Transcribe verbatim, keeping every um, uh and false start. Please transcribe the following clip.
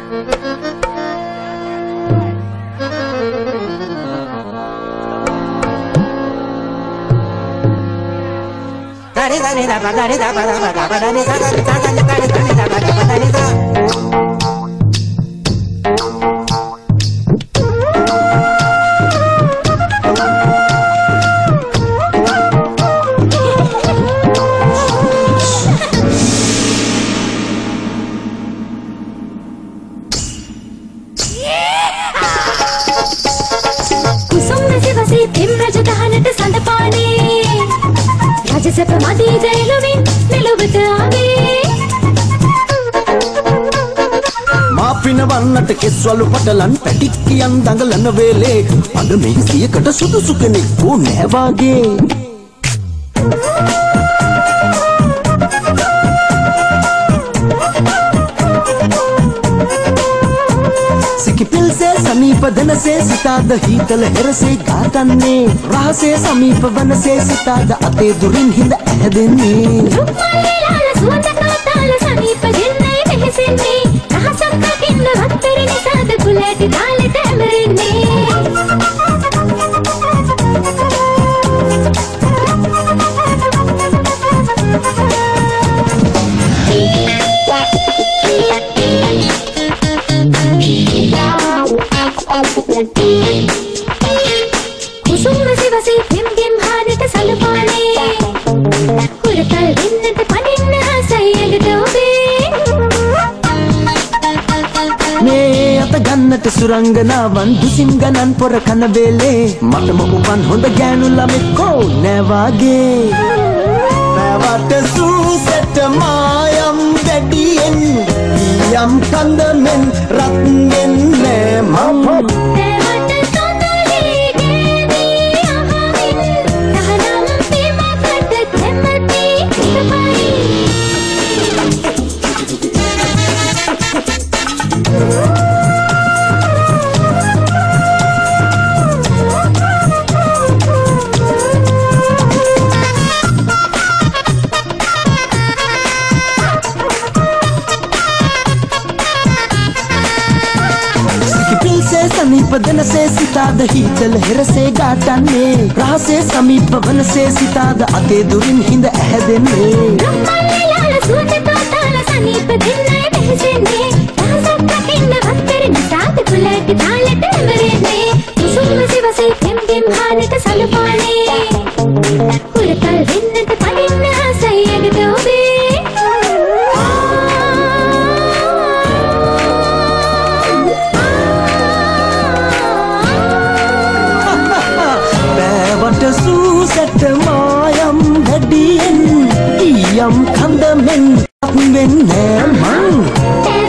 පිනවන්නට කෙස්වලු පටලන් පැටික් කියන් දඟලන වේලේ අද මේ සියකට සුදුසු කෙනෙක් ඕ නෑ වාගේ සිකිපිල්සේ සමීප දනසේ සිතාද හීතල හෙරසේ ගාතන්නේ රහසේ සමීප වනසේ සිතාද අතේ දුරින් හිඳ ඇහැදෙන්නේ රුක්මල්ලි ලාල සුවඳ කාතාල සමීප ගෙන්නේ මෙහෙසෙන්නේ රහසක් දකින්න රත්තරි නිසාද කුලැටි දාලෙට ඇමරෙන්නේ කුසුම් වසි වසි ගෙම් ගෙම් හානට සලපානේ කුරතල් වෙන්නට පනින්න ආසයකට ඔබේ මේ අත ගන්නට සුරංගනාවන් දුසින් ගණන් පොර කන වේලේ මටම උපන් හොඳ ගෑනු ළමෙක් කෝ නෑ වාගේ පැවට සූසෙට මායම් වැඩියෙන් යම් කන්දමෙන් රත් වෙන්නේ මම समीप दनसे सिताद हीतल हेरसे गाटන්නේ රහසේ සමීප වනසේ සිතාද අතේ දුරින් හිඳ ඇහැදෙන්නේ රුක්මල්ලි ලාල සුවඳ කාතාල සමීප දෙන්නේ මෙහෙසෙන්නේ රහසක් දකින්න රත්තරි නිසාද කුලැටි දාලෙට ඇමරෙන්නේ කුසුම් වසි වසි ගෙම් ගෙම් හානට සලපානේ කුරතල් වෙන්නට පනින්න ආසයකට ඔබේ සූසට මායම් වැඩියෙන් ඊයම් කන්දමෙන් වෙන්නේ මං